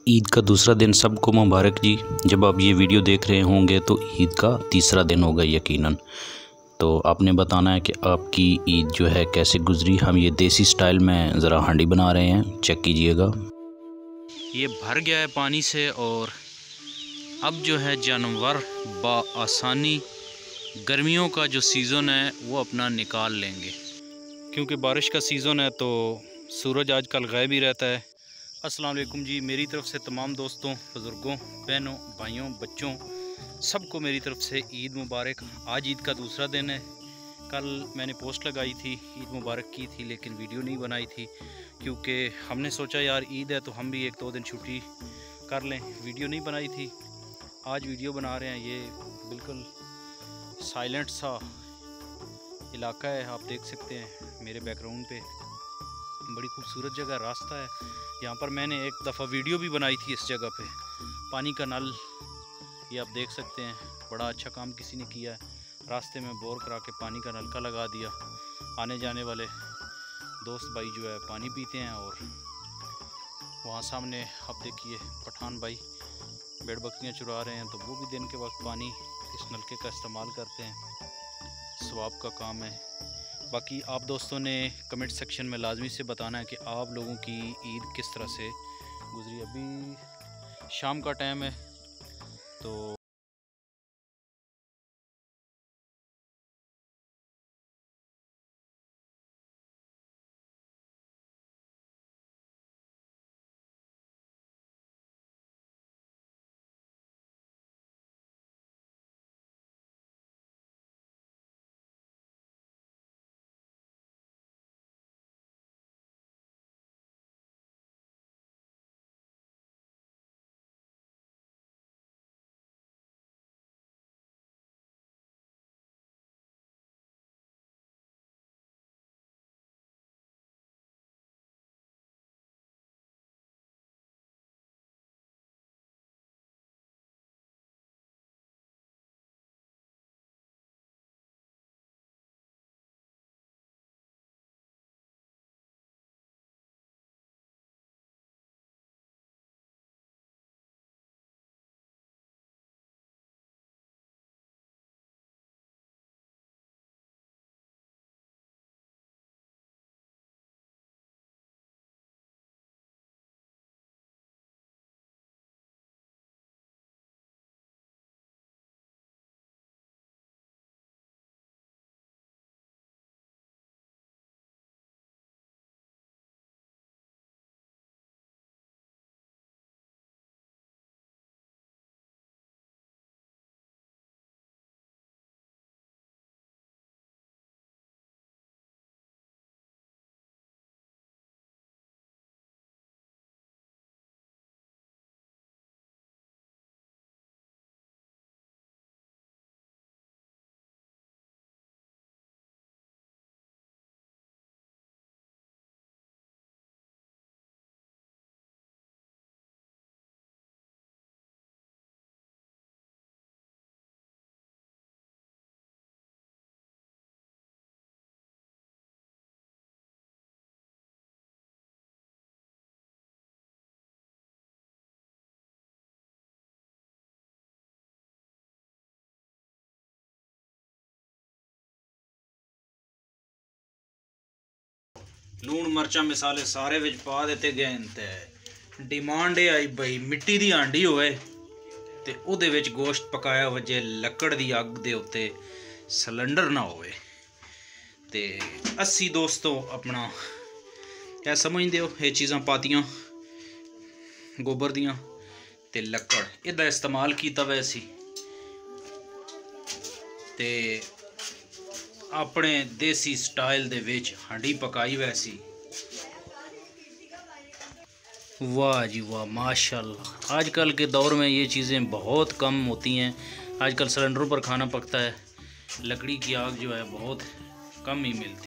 ईद का दूसरा दिन सबको मुबारक जी। जब आप ये वीडियो देख रहे होंगे तो ईद का तीसरा दिन होगा यकीनन। तो आपने बताना है कि आपकी ईद जो है कैसे गुजरी। हम ये देसी स्टाइल में ज़रा हांडी बना रहे हैं, चेक कीजिएगा। ये भर गया है पानी से और अब जो है जानवर बआसानी गर्मियों का जो सीज़न है वो अपना निकाल लेंगे, क्योंकि बारिश का सीज़न है तो सूरज आजकल गायब ही रहता है। अस्सलाम वालेकुम जी, मेरी तरफ से तमाम दोस्तों, बुज़ुर्गों, बहनों, भाइयों, बच्चों सबको मेरी तरफ से ईद मुबारक। आज ईद का दूसरा दिन है। कल मैंने पोस्ट लगाई थी, ईद मुबारक की थी, लेकिन वीडियो नहीं बनाई थी क्योंकि हमने सोचा यार ईद है तो हम भी एक दो दिन छुट्टी कर लें। वीडियो नहीं बनाई थी, आज वीडियो बना रहे हैं। ये बिल्कुल साइलेंट सा इलाका है, आप देख सकते हैं मेरे बैकग्राउंड पे। बड़ी खूबसूरत जगह, रास्ता है यहाँ पर। मैंने एक दफ़ा वीडियो भी बनाई थी इस जगह पे। पानी का नल ये आप देख सकते हैं, बड़ा अच्छा काम किसी ने किया है। रास्ते में बोर करा के पानी का नलका लगा दिया। आने जाने वाले दोस्त भाई जो है पानी पीते हैं। और वहाँ सामने आप देखिए पठान भाई भेड़ बकरियाँ चुरा रहे हैं, तो वो भी दिन के वक्त पानी इस नलके का इस्तेमाल करते हैं। सवाब का काम है। बाकी आप दोस्तों ने कमेंट सेक्शन में लाजमी से बताना है कि आप लोगों की ईद किस तरह से गुजरी। अभी शाम का टाइम है तो लूण मर्चा मिसाले सारे विच पा दिते गए ते डिमांड ये आई बई मिट्टी दी हांडी होए ते उहदे विच गोश्त पकाया वजे लकड़ दी अग दे उत्ते सिलेंडर ना होए। ते अस्सी दोस्तों अपना क्या समझदे हो, ये चीज़ां पातियां गोबर दियां ते लकड़ इहदा इस्तेमाल कीता वैसी ते अपने देसी स्टाइल दे विच हांडी पकाई वैसी। वाह जी वाह, माशाल्लाह। आजकल के दौर में ये चीज़ें बहुत कम होती हैं। आजकल सिलेंडरों पर खाना पकता है, लकड़ी की आग जो है बहुत कम ही मिलती है।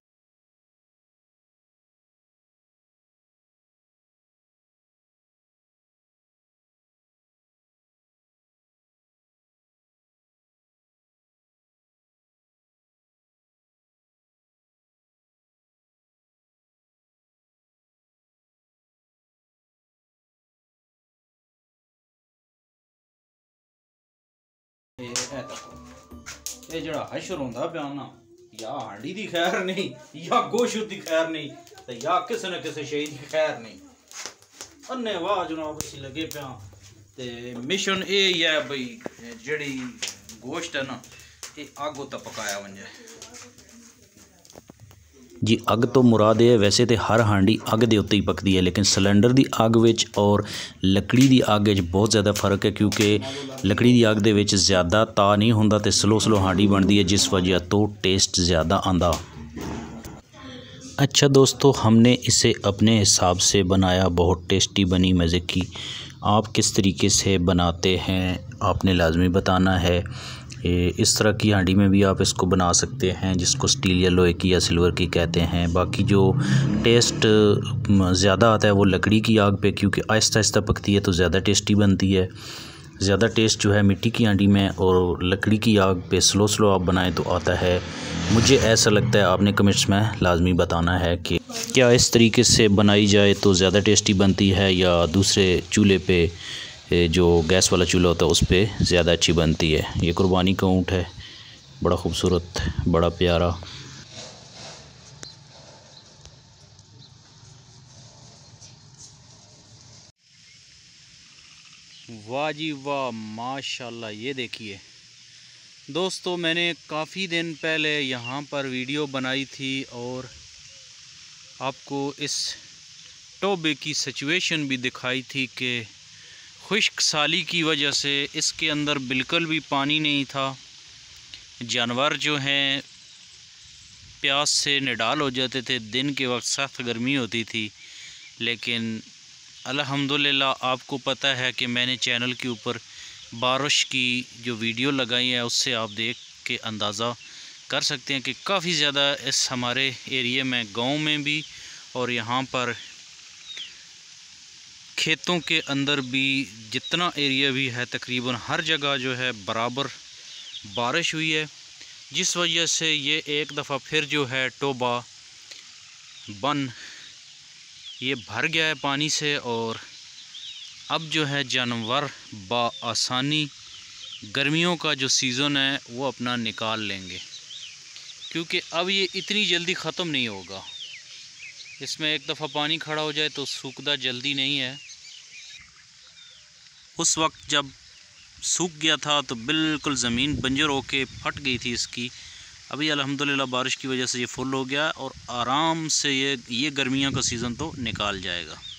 ये जड़ा हशर होंदा पिया ना, या हांडी दी खैर नहीं, या गोशत दी खैर नहीं, ते या किसी न किसी शे दी खैर नहीं। अन्ने वाह जनाब इसी लगे पिया। ते मिशन ये ही है बई जेड़ी गोश्त है ना ये अग उत्ते पकाया वंजे जी। अग तो मुराद है वैसे तो हर हांडी अग दे उत्ते ही पकदी है, लेकिन सिलेंडर दी अग विच और लकड़ी दी अग विच बहुत ज़्यादा फर्क है, क्योंकि लकड़ी दी अग दे विच ज़्यादा ता नहीं होंदा ते स्लो स्लो हांडी बनती है, जिस वजह तो टेस्ट ज़्यादा आंदा। अच्छा दोस्तों, हमने इसे अपने हिसाब से बनाया, बहुत टेस्टी बनी, मज़े की। आप किस तरीके से बनाते हैं आपने लाजमी बताना है। इस तरह की हांडी में भी आप इसको बना सकते हैं, जिसको स्टील या लोहे की या सिल्वर की कहते हैं। बाकी जो टेस्ट ज़्यादा आता है वो लकड़ी की आग पे, क्योंकि आहिस्ता आहिस्ता पकती है तो ज़्यादा टेस्टी बनती है। ज़्यादा टेस्ट जो है मिट्टी की हांडी में, और लकड़ी की आग पे स्लो स्लो आप बनाएं तो आता है। मुझे ऐसा लगता है, आपने कमेंट्स में लाजमी बताना है कि क्या इस तरीके से बनाई जाए तो ज़्यादा टेस्टी बनती है, या दूसरे चूल्हे पे जो गैस वाला चूल्हा होता है उस पर ज़्यादा अच्छी बनती है। ये कुर्बानी का ऊँट है, बड़ा खूबसूरत, बड़ा प्यारा। वाह जी वाह, माशाल्लाह। ये देखिए दोस्तों, मैंने काफ़ी दिन पहले यहाँ पर वीडियो बनाई थी और आपको इस टोबे की सिचुएशन भी दिखाई थी कि खुश्क साली की वजह से इसके अंदर बिल्कुल भी पानी नहीं था। जानवर जो हैं प्यास से निडाल हो जाते थे, दिन के वक्त सख्त गर्मी होती थी। लेकिन अल्हम्दुलिल्लाह आपको पता है कि मैंने चैनल के ऊपर बारिश की जो वीडियो लगाई है, उससे आप देख के अंदाज़ा कर सकते हैं कि काफ़ी ज़्यादा इस हमारे एरिया में, गांव में भी और यहाँ पर खेतों के अंदर भी, जितना एरिया भी है तकरीबन हर जगह जो है बराबर बारिश हुई है, जिस वजह से ये एक दफ़ा फिर जो है टोबा बन ये भर गया है पानी से। और अब जो है जानवर आसानी गर्मियों का जो सीज़न है वो अपना निकाल लेंगे, क्योंकि अब ये इतनी जल्दी ख़त्म नहीं होगा। इसमें एक दफ़ा पानी खड़ा हो जाए तो सूखदा जल्दी नहीं है। उस वक्त जब सूख गया था तो बिल्कुल ज़मीन बंजर होके फट गई थी इसकी। अभी अल्हम्दुलिल्लाह बारिश की वजह से ये फुल हो गया और आराम से ये गर्मियों का सीज़न तो निकाल जाएगा।